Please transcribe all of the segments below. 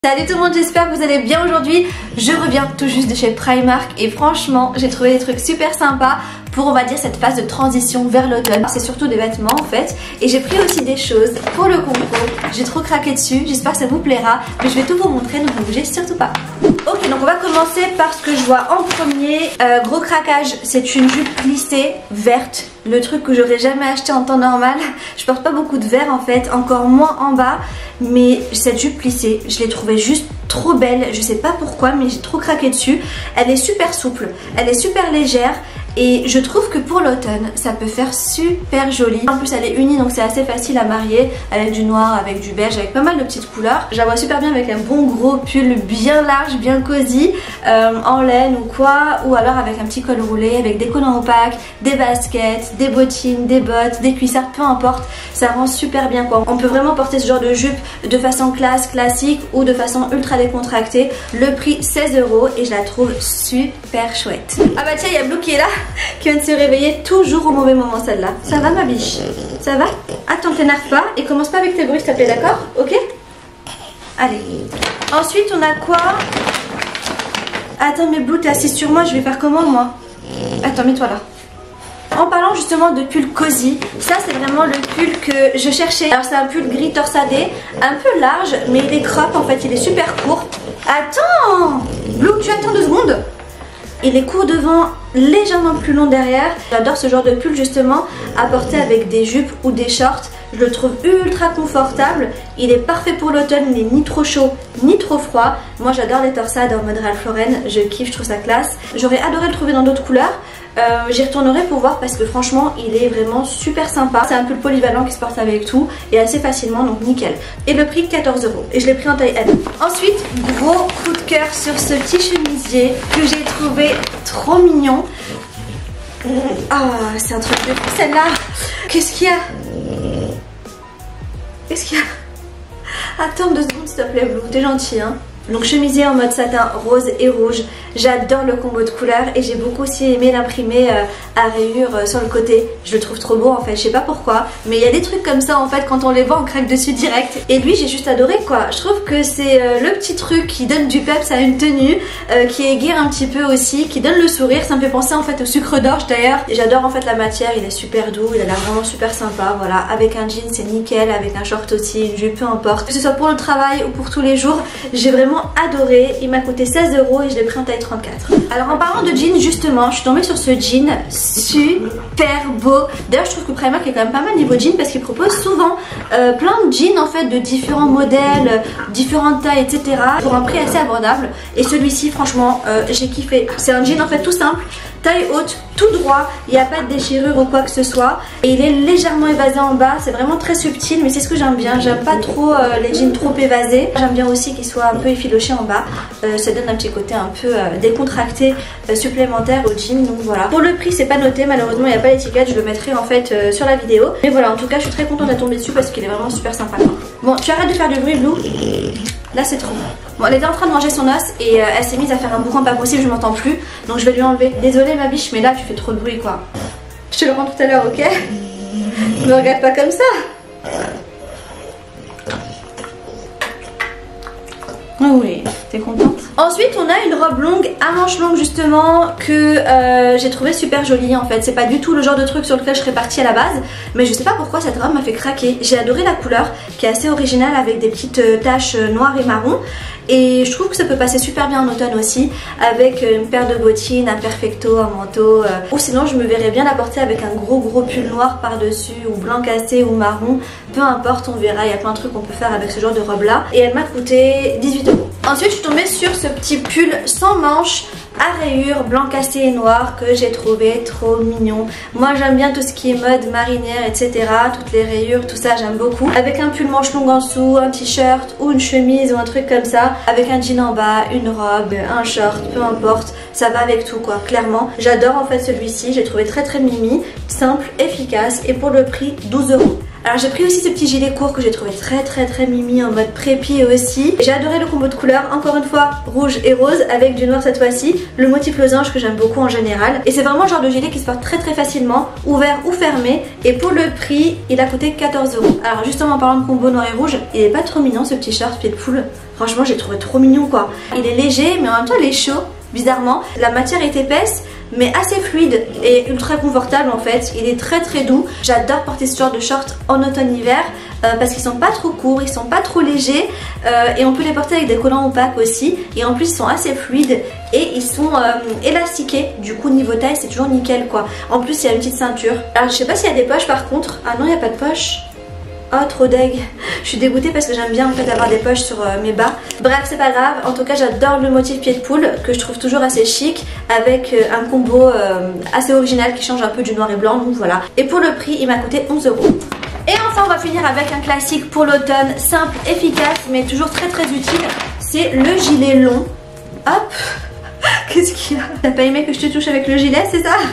Salut tout le monde, j'espère que vous allez bien aujourd'hui. Je reviens tout juste de chez Primark et franchement j'ai trouvé des trucs super sympas pour, on va dire, cette phase de transition vers l'automne. C'est surtout des vêtements en fait, et j'ai pris aussi des choses pour le concours. J'ai trop craqué dessus, j'espère que ça vous plaira, mais je vais tout vous montrer, donc ne bougez surtout pas. Ok, donc on va commencer par ce que je vois en premier. Gros craquage, c'est une jupe plissée verte, le truc que j'aurais jamais acheté en temps normal. Je porte pas beaucoup de vert en fait, encore moins en bas, mais cette jupe plissée, je l'ai trouvée juste trop belle. Je sais pas pourquoi, mais j'ai trop craqué dessus. Elle est super souple, elle est super légère. Et je trouve que pour l'automne, ça peut faire super joli. En plus elle est unie, donc c'est assez facile à marier avec du noir, avec du beige, avec pas mal de petites couleurs. Je la vois super bien avec un bon gros pull bien large, bien cosy, en laine ou quoi. Ou alors avec un petit col roulé, avec des collants opaques, des baskets, des bottines, des bottes, des cuissards, peu importe. Ça rend super bien quoi. On peut vraiment porter ce genre de jupe de façon classique ou de façon ultra décontractée. Le prix 16 € et je la trouve super chouette. Ah bah tiens, il y a Blue qui est là, qui vient de se réveiller toujours au mauvais moment celle-là. Ça va ma biche? Ça va? Attends, t'énerve pas et commence pas avec tes bruits s'il te plaît, d'accord? Ok? Allez. Ensuite on a quoi? Attends mais Blue, t'es assise sur moi, je vais faire comment moi? Attends, mets-toi là. En parlant justement de pull cosy, ça c'est vraiment le pull que je cherchais. Alors c'est un pull gris torsadé, un peu large, mais il est crop en fait, il est super court. Attends Blue, tu attends 2 secondes. Il est court devant, légèrement plus long derrière. J'adore ce genre de pull justement à porter avec des jupes ou des shorts. Je le trouve ultra confortable. Il est parfait pour l'automne, il n'est ni trop chaud ni trop froid. Moi j'adore les torsades en mode Ralph Lauren, je kiffe, je trouve ça classe. J'aurais adoré le trouver dans d'autres couleurs. J'y retournerai pour voir parce que franchement il est vraiment super sympa. C'est un pull polyvalent qui se porte avec tout et assez facilement, donc nickel. Et le prix 14 €. Et je l'ai pris en taille L. Ensuite, gros coup de cœur sur ce petit chemisier que j'ai trouvé trop mignon. Ah, c'est un truc de fou celle-là. Qu'est-ce qu'il y a? Qu'est-ce qu'il y a? Attends 2 secondes s'il te plaît Blue, t'es gentil hein. Donc chemisier en mode satin rose et rouge. J'adore le combo de couleurs et j'ai beaucoup aussi aimé l'imprimer à rayures sur le côté. Je le trouve trop beau en fait, je sais pas pourquoi, mais il y a des trucs comme ça en fait, quand on les voit on craque dessus direct. Et lui j'ai juste adoré quoi. Je trouve que c'est le petit truc qui donne du peps à une tenue, qui aiguire un petit peu aussi, qui donne le sourire. Ça me fait penser en fait au sucre d'orge d'ailleurs. J'adore en fait la matière, il est super doux, il a l'air vraiment super sympa. Voilà, avec un jean c'est nickel, avec un short aussi, une jupe, peu importe. Que ce soit pour le travail ou pour tous les jours, j'ai vraiment adoré. Il m'a coûté 16 € et je l'ai pris en taille 34. Alors en parlant de jean justement, je suis tombée sur ce jean super beau. D'ailleurs je trouve que Primark est quand même pas mal niveau jean parce qu'il propose souvent plein de jeans en fait de différents modèles, différentes tailles etc. pour un prix assez abordable. Et celui-ci franchement j'ai kiffé. C'est un jean en fait tout simple, taille haute, tout droit, il n'y a pas de déchirure ou quoi que ce soit. Et il est légèrement évasé en bas, c'est vraiment très subtil mais c'est ce que j'aime bien. J'aime pas trop les jeans trop évasés. J'aime bien aussi qu'ils soient un peu effilochés en bas. Ça donne un petit côté un peu décontracté supplémentaire au jean, donc voilà. Pour le prix c'est pas noté, malheureusement il n'y a pas l'étiquette, je le mettrai en fait sur la vidéo. Mais voilà, en tout cas je suis très contente d'être tombée dessus parce qu'il est vraiment super sympa. Bon, tu arrêtes de faire du bruit Blue. Là c'est trop. Bon, elle était en train de manger son os et elle s'est mise à faire un bourrin pas possible, je m'entends plus. Donc je vais lui enlever. Désolée ma biche, mais là tu fais trop de bruit quoi. Je te le rends tout à l'heure, ok? Me regarde pas comme ça. Oh oui, t'es contente? Ensuite on a une robe longue à manches longues justement que j'ai trouvé super jolie en fait. C'est pas du tout le genre de truc sur lequel je serais partie à la base, mais je sais pas pourquoi cette robe m'a fait craquer. J'ai adoré la couleur qui est assez originale avec des petites taches noires et marron. Et je trouve que ça peut passer super bien en automne aussi, avec une paire de bottines, un perfecto, un manteau. Ou sinon je me verrais bien la porter avec un gros pull noir par dessus, ou blanc cassé ou marron. Peu importe, on verra, il y a plein de trucs qu'on peut faire avec ce genre de robe là. Et elle m'a coûté 18 €. Ensuite je suis tombée sur ce petit pull sans manches à rayures blanc cassé et noir que j'ai trouvé trop mignon. Moi j'aime bien tout ce qui est mode marinière etc, toutes les rayures, tout ça j'aime beaucoup. Avec un pull manche longue en dessous, un t-shirt ou une chemise ou un truc comme ça, avec un jean en bas, une robe, un short, peu importe, ça va avec tout quoi, clairement. J'adore en fait celui-ci, j'ai trouvé très mimi, simple, efficace et pour le prix 12 €. Alors j'ai pris aussi ce petit gilet court que j'ai trouvé très mimi en mode prépi aussi. J'ai adoré le combo de couleurs, encore une fois rouge et rose avec du noir cette fois-ci. Le motif losange que j'aime beaucoup en général. Et c'est vraiment le genre de gilet qui se porte très facilement, ouvert ou fermé. Et pour le prix, il a coûté 14 €. Alors justement en parlant de combo noir et rouge, il est pas trop mignon ce petit shirt fil full. Franchement j'ai trouvé trop mignon quoi. Il est léger mais en même temps il est chaud. Bizarrement, la matière est épaisse mais assez fluide et ultra confortable en fait. Il est très très doux. J'adore porter ce genre de shorts en automne-hiver parce qu'ils sont pas trop courts, ils sont pas trop légers et on peut les porter avec des collants opaques aussi. Et en plus ils sont assez fluides et ils sont élastiqués. Du coup niveau taille c'est toujours nickel quoi. En plus il y a une petite ceinture. Alors je sais pas s'il y a des poches par contre. Ah non il n'y a pas de poche. Oh trop deg. Je suis dégoûtée parce que j'aime bien en fait avoir des poches sur mes bas. Bref c'est pas grave. En tout cas j'adore le motif pied de poule que je trouve toujours assez chic avec un combo assez original qui change un peu du noir et blanc. Donc voilà. Et pour le prix il m'a coûté 11 €. Et enfin on va finir avec un classique pour l'automne, simple, efficace mais toujours très très utile. C'est le gilet long. Hop. Qu'est-ce qu'il y a? T'as pas aimé que je te touche avec le gilet, c'est ça?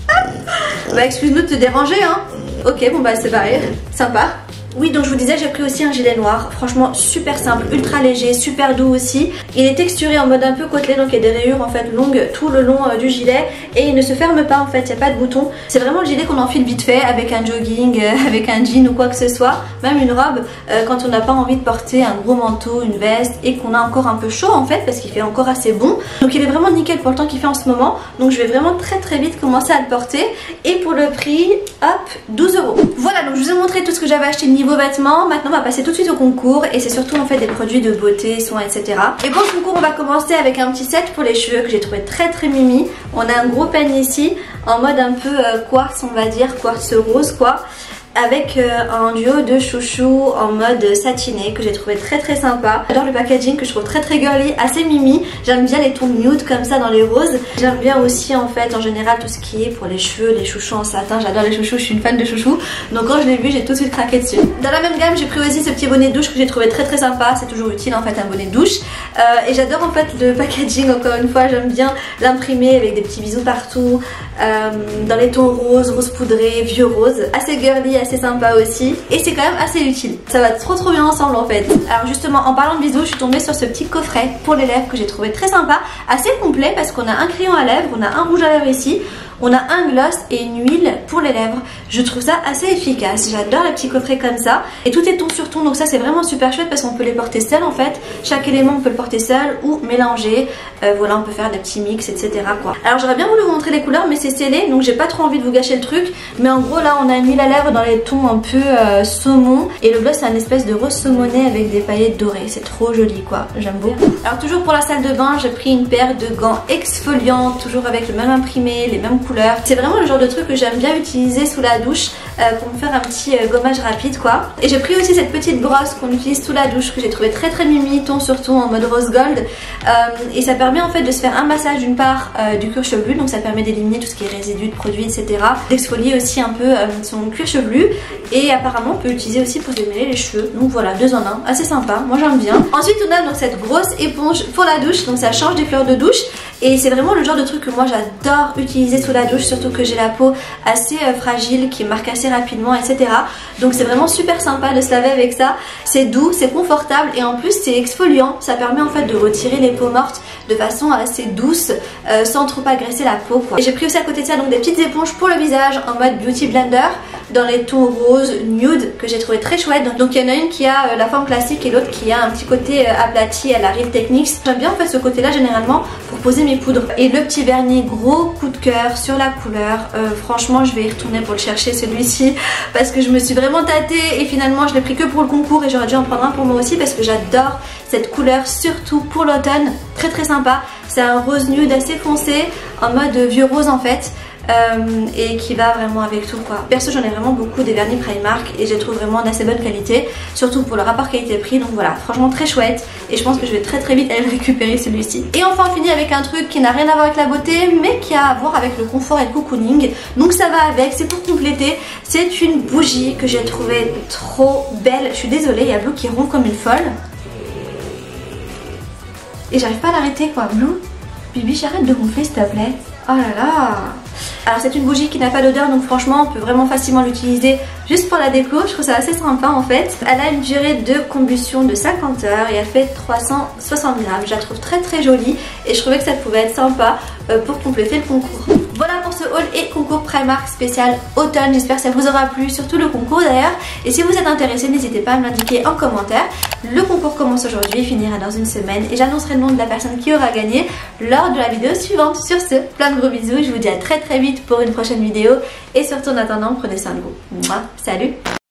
Bah excuse-nous de te déranger hein. Ok bon bah c'est pareil. Sympa. Oui donc je vous disais j'ai pris aussi un gilet noir. Franchement super simple, ultra léger, super doux aussi. Il est texturé en mode un peu côtelé donc il y a des rayures en fait longues tout le long du gilet. Et il ne se ferme pas en fait, il n'y a pas de bouton. C'est vraiment le gilet qu'on enfile vite fait avec un jogging, avec un jean ou quoi que ce soit. Même une robe quand on n'a pas envie de porter un gros manteau, une veste et qu'on a encore un peu chaud en fait parce qu'il fait encore assez bon. Donc il est vraiment nickel pour le temps qu'il fait en ce moment. Donc je vais vraiment très très vite commencer à le porter. Et pour le prix, hop, 12 €. Voilà donc je vous ai montré tout ce que j'avais acheté niveau vêtements. Maintenant on va passer tout de suite au concours et c'est surtout en fait des produits de beauté, soins etc. Et pour le concours on va commencer avec un petit set pour les cheveux que j'ai trouvé très très mimi. On a un gros panier ici en mode un peu quartz on va dire, quartz rose quoi. Avec un duo de chouchous en mode satiné que j'ai trouvé très très sympa. J'adore le packaging que je trouve très très girly, assez mimi. J'aime bien les tons nude comme ça dans les roses. J'aime bien aussi en fait en général tout ce qui est pour les cheveux, les chouchous en satin. J'adore les chouchous, je suis une fan de chouchous. Donc quand je l'ai vu j'ai tout de suite craqué dessus. Dans la même gamme j'ai pris aussi ce petit bonnet de douche que j'ai trouvé très très sympa. C'est toujours utile en fait un bonnet de douche. Et j'adore en fait le packaging encore une fois. J'aime bien l'imprimer avec des petits bisous partout. Dans les tons roses, rose poudré, vieux rose. Assez girly, assez sympa aussi et c'est quand même assez utile. Ça va trop bien ensemble en fait. Alors justement en parlant de bisous je suis tombée sur ce petit coffret pour les lèvres que j'ai trouvé très sympa, assez complet parce qu'on a un crayon à lèvres, on a un rouge à lèvres ici, on a un gloss et une huile pour les lèvres. Je trouve ça assez efficace. J'adore les petits coffrets comme ça. Et tout est ton sur ton. Donc ça c'est vraiment super chouette parce qu'on peut les porter seul en fait. Chaque élément on peut le porter seul ou mélanger. Voilà on peut faire des petits mix etc. quoi. Alors j'aurais bien voulu vous montrer les couleurs mais c'est scellé. Donc j'ai pas trop envie de vous gâcher le truc. Mais en gros là on a une huile à lèvres dans les tons un peu saumon. Et le gloss c'est un espèce de rose saumonné avec des paillettes dorées. C'est trop joli quoi. J'aime beaucoup. Alors toujours pour la salle de bain j'ai pris une paire de gants exfoliants. Toujours avec le même imprimé, les mêmes couleurs. C'est vraiment le genre de truc que j'aime bien utiliser sous la douche pour me faire un petit gommage rapide quoi. Et j'ai pris aussi cette petite brosse qu'on utilise sous la douche que j'ai trouvé très très mimi, ton sur ton en mode rose gold. Et ça permet en fait de se faire un massage d'une part du cuir chevelu, donc ça permet d'éliminer tout ce qui est résidus de produits etc. D'exfolier aussi un peu son cuir chevelu et apparemment on peut l'utiliser aussi pour démêler les cheveux. Donc voilà, 2 en 1, assez sympa, moi j'aime bien. Ensuite on a donc cette grosse éponge pour la douche, donc ça change des fleurs de douche. Et c'est vraiment le genre de truc que moi j'adore utiliser sous la douche, surtout que j'ai la peau assez fragile, qui marque assez rapidement etc. Donc c'est vraiment super sympa de se laver avec ça. C'est doux, c'est confortable et en plus c'est exfoliant. Ça permet en fait de retirer les peaux mortes de façon assez douce sans trop agresser la peau quoi. Et j'ai pris aussi à côté de ça donc des petites éponges pour le visage en mode beauty blender dans les tons rose nude que j'ai trouvé très chouette. Donc il y en a une qui a la forme classique et l'autre qui a un petit côté aplati à la Real Techniques. J'aime bien en fait ce côté là généralement pour poser mes poudres. Et le petit vernis gros coup de cœur sur la couleur. Franchement je vais y retourner pour le chercher celui-ci parce que je me suis vraiment tâtée et finalement je l'ai pris que pour le concours et j'aurais dû en prendre un pour moi aussi parce que j'adore cette couleur surtout pour l'automne. Très très sympa. C'est un rose nude assez foncé en mode vieux rose en fait. Et qui va vraiment avec tout quoi. Perso j'en ai vraiment beaucoup des vernis Primark et je les trouve vraiment d'assez bonne qualité, surtout pour le rapport qualité-prix. Donc voilà, franchement très chouette et je pense que je vais très très vite aller le récupérer celui-ci. Et enfin on finit avec un truc qui n'a rien à voir avec la beauté mais qui a à voir avec le confort et le cocooning. Donc ça va avec, c'est pour compléter. C'est une bougie que j'ai trouvée trop belle. Je suis désolée, il y a Blue qui ronfle comme une folle et j'arrive pas à l'arrêter quoi. Blue, Bibi arrête de ronfler s'il te plaît. Oh là là. Alors c'est une bougie qui n'a pas d'odeur donc franchement on peut vraiment facilement l'utiliser juste pour la déco. Je trouve ça assez sympa en fait. Elle a une durée de combustion de 50 heures et elle fait 360 grammes. Je la trouve très très jolie et je trouvais que ça pouvait être sympa pour compléter le concours. Voilà pour ce haul et concours Primark spécial automne. J'espère que ça vous aura plu, surtout le concours d'ailleurs. Et si vous êtes intéressé, n'hésitez pas à me l'indiquer en commentaire. Le concours commence aujourd'hui et finira dans une semaine. Et j'annoncerai le nom de la personne qui aura gagné lors de la vidéo suivante. Sur ce, plein de gros bisous. Je vous dis à très vite pour une prochaine vidéo. Et surtout en attendant, prenez soin de vous. Mouah, salut!